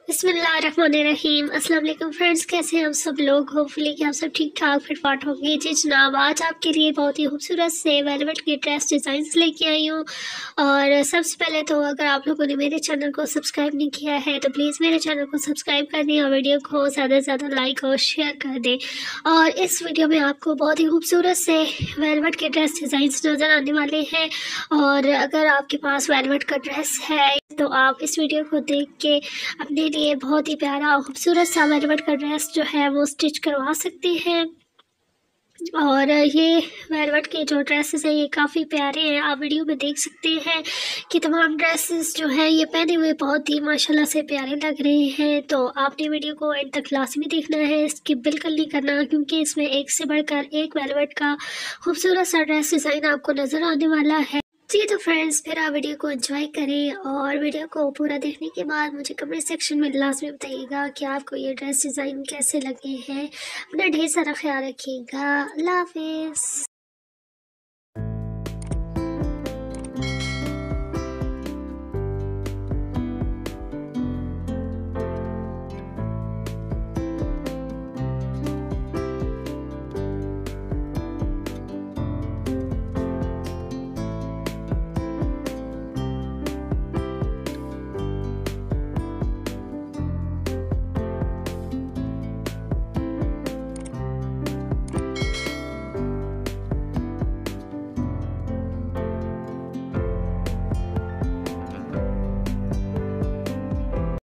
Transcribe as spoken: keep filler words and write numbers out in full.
बिस्मिल्लाहिर्रहमानिर्रहीम। अस्सलाम वालेकुम फ्रेंड्स, कैसे हैं हम सब लोग। होपफुली कि आप सब ठीक ठाक फिट फाट होंगे। जी जनाब, आज आपके लिए बहुत ही खूबसूरत से वेलवेट की ड्रेस डिज़ाइंस लेके आई हूँ। और सबसे पहले तो अगर आप लोगों ने मेरे चैनल को सब्सक्राइब नहीं किया है तो प्लीज़ मेरे चैनल को सब्सक्राइब कर दें और वीडियो को ज़्यादा से ज़्यादा लाइक और शेयर कर दें। और इस वीडियो में आपको बहुत ही खूबसूरत से वेलवेट के ड्रेस डिज़ाइंस नज़र आने वाले हैं। और अगर आपके पास वेलवेट का ड्रेस है तो आप इस वीडियो को देख के अपने लिए बहुत ही प्यारा और खूबसूरत सा वेलवेट का ड्रेस जो है वो स्टिच करवा सकते हैं। और ये वेलवेट के जो ड्रेसेस हैं ये काफ़ी प्यारे हैं, आप वीडियो में देख सकते हैं कि तमाम ड्रेसेस जो हैं ये पहने हुए बहुत ही माशाल्लाह से प्यारे लग रहे हैं। तो आपने वीडियो को एंड तक लाजमी देखना है, स्किप बिल्कुल नहीं करना, क्योंकि इसमें एक से बढ़कर एक वेलवेट का खूबसूरत सा ड्रेस डिज़ाइन आपको नज़र आने वाला है। जी तो फ्रेंड्स, फिर आप वीडियो को एंजॉय करें और वीडियो को पूरा देखने के बाद मुझे कमेंट सेक्शन में लाजमी बताइएगा कि आपको ये ड्रेस डिज़ाइन कैसे लगे हैं। अपना ढेर सारा ख्याल रखिएगा। अल्लाह हाफिज़।